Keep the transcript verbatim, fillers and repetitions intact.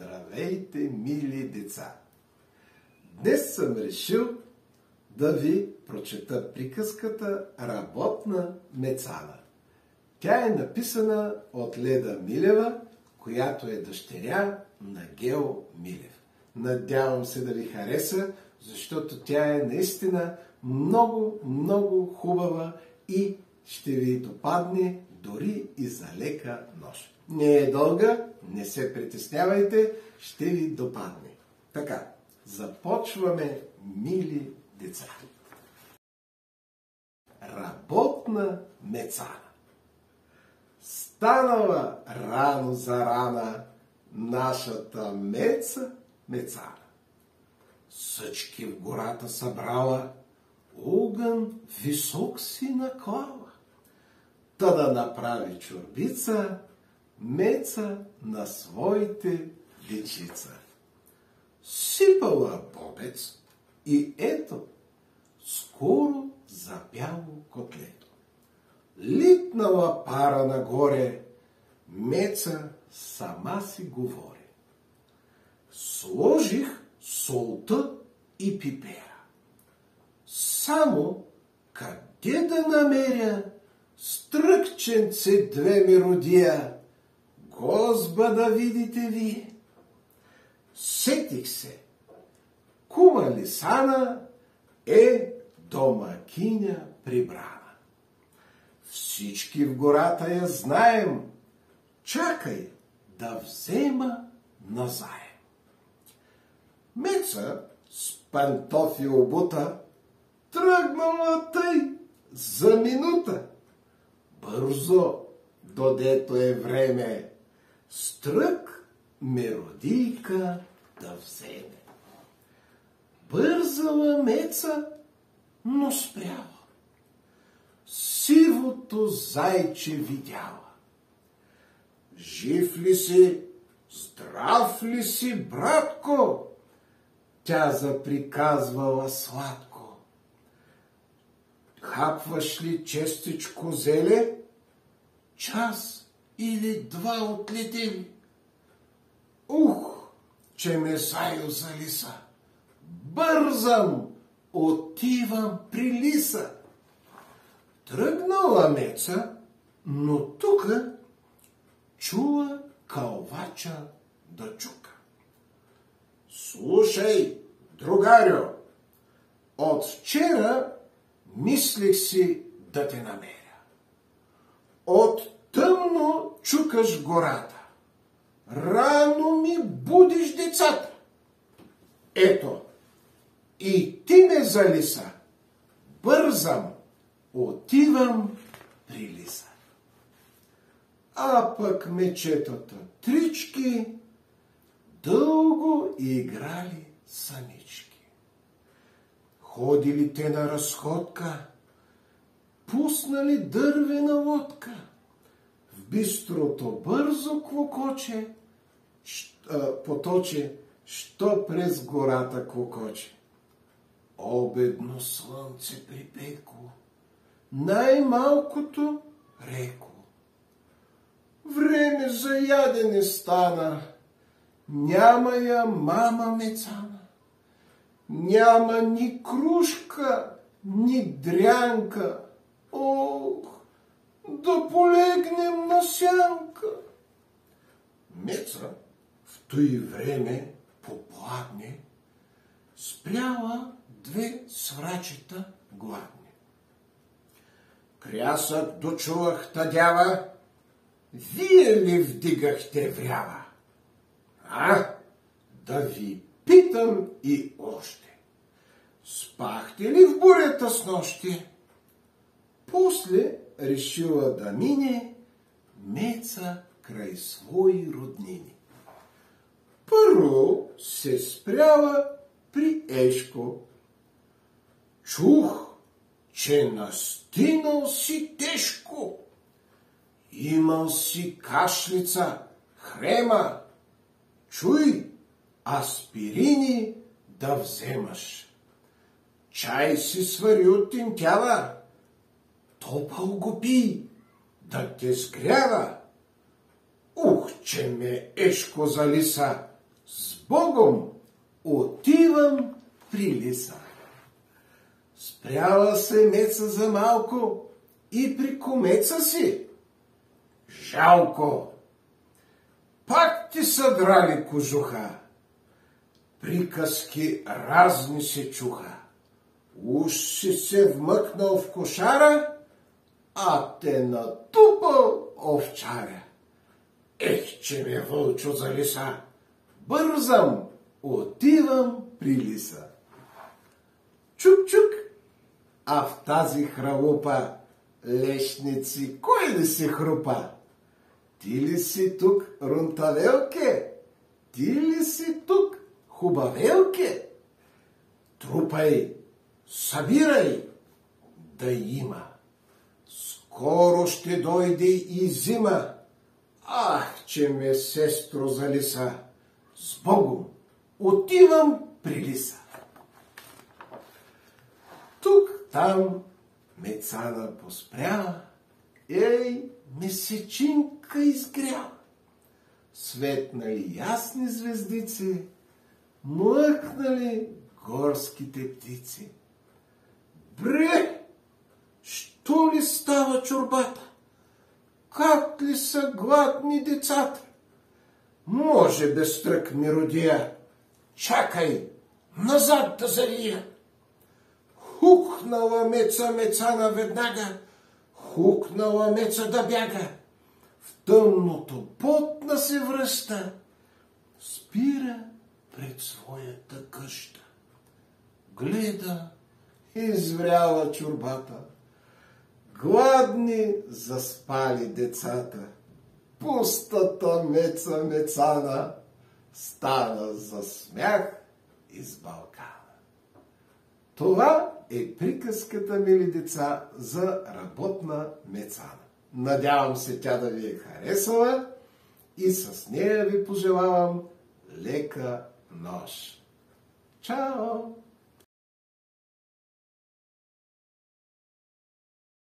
Здравейте, мили деца! Днес съм решил да ви прочета приказката "Работна мецана". Тя е написана от Леда Милева, която е дъщеря на Гео Милев. Надявам се да ви хареса, защото тя е наистина много, много хубава и ще ви допадне дори и за лека нощ. Не е дълга, не се притеснявайте, ще ви допадне. Така, започваме, мили деца. Работна мецана. Станала рано за рана нашата меца мецана. Съчки в гората събрала, огън висок си наклала. Та да направи чорбица, меца на своите дечица. Сипала бобец и ето, скоро запяло котлето. Литнала пара нагоре, меца сама си говори. Сложих солта и пипера. Само къде да намеря стръкченце две ми родия, Гозба да видите ви. Сетих се, кума Лисана е домакиня прибрана. Всички в гората я знаем, чакай да взема назаем. Меца с пантофи обута тръгнала тъй за минута. Бързо, додето е време, стрък меродийка да вземе. Бързала меца, но спряла. Сивото зайче видяла. Жив ли си, здрав ли си, братко? Тя заприказвала сладко. Хапваш ли честичко зеле? Час или два отлетели. Ух, че ме заюза лиса. Бързам, отивам при лиса. Тръгнала меца, но тука чула кълвача да чука. Слушай, другарю, от вчера мислех си да те намеря. От тъмно чукаш гората. Рано ми будиш децата. Ето, и ти ме за лиса. Бързам, отивам при лиса. А пък мечетата трички дълго играли самички. Ходили те на разходка, пуснали дървена лодка. В бистрото бързо клокоче, поточе, що през гората клокоче. Обедно слънце припекло, най-малкото рекло. Време за ядене стана, няма я мама мецана. Няма ни крушка, ни дрянка. Ох, да полегнем на сянка. Меца в той време попладне, спряла две сврачета гладни. Крясък дочувах тадява, вие ли вдигахте врява? А, да ви питам и още. Спахте ли в бурята с нощи? После решила да мине меца край свои роднини. Първо се спряла при Ешко. Чух, че настинал си тежко. Имал си кашлица, хрема. Чуй, аспирини да вземаш. Чай си свари от тинтяла, топъл го пий, да те сгрява. Ух, че ме Ешко за лиса, С Богом отивам при лиса. Спряла се меца за малко и при комеца си. Жалко! Пак ти са драли кожуха. Приказки разни се чуха. Уж си се вмъкнал в кошара, а те натупал овчаря. Ех, че ме вълчо за лиса! Бързам, отивам при лиса. Чук-чук! А в тази хралупа лешници, кой ли си хрупа? Ти ли си тук, рунтавелке? Ти ли си тук, хубавелке? Трупай, събирай, да има. Скоро ще дойде и зима. Ах, че ме сестро за лиса! С Богом отивам при лиса. Тук, там, мецана поспряла, ей, месечинка изгряла. Светнали ясни звездици, млъкнали горските птици. Бре, що ли става чорбата? Как ли са гладни децата? Може без трък ми родия. Чакай, назад да зария. Хукнала меца мецана веднага, хукнала меца да бяга. В тъмното потна се връща, спира пред своята къща. Гледа, извряла чорбата. Гладни заспали децата. Пустата меца мецана стана за смях из Балкана. Това е приказката, мили деца, за работна мецана. Надявам се тя да ви е харесала и с нея ви пожелавам лека нощ. Чао!